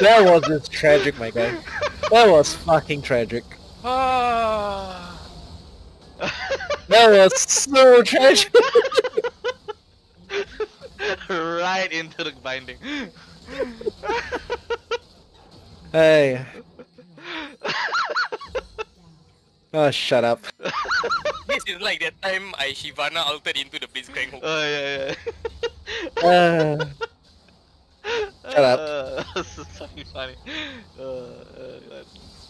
That was just tragic, my guy. That was fucking tragic. Ah. That was so tragic. Right into the binding. Hey. Oh, shut up. This is like that time I Shyvanna altered into the Blitzcrank hook. Oh yeah, yeah. Shut up. This is fucking funny. God.